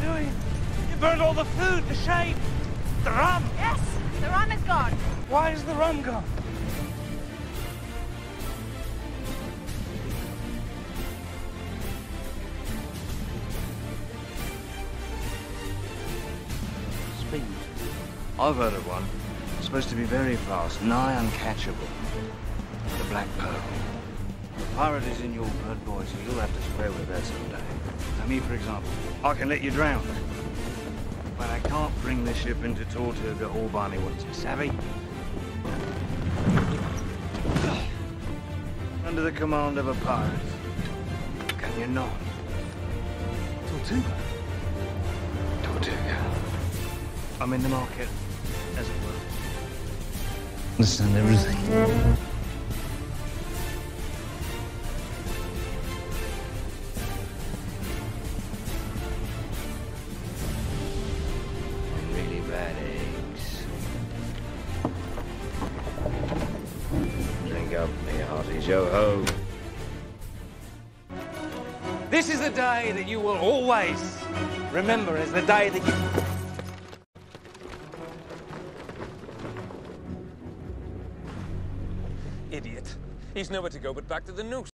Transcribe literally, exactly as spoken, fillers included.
doing? You burned all the food, the shade, the rum. Yes, the rum is gone. Why is the rum gone? Speed. I've heard of one. It's supposed to be very fast, nigh uncatchable. The Black Pearl. The pirate is in your blood, boy, so you'll have to square with her someday. Now, me, for example, I can let you drown. But I can't bring the ship into Tortuga all by me once. Savvy? Under the command of a pirate. Can you not? Tortuga? Tortuga. I'm in the market, as it were. Understand everything. Really bad eggs. Drink up, me hearties, yo ho. This is the day that you will always remember as the day that you... Idiot. He's nowhere to go but back to the noose.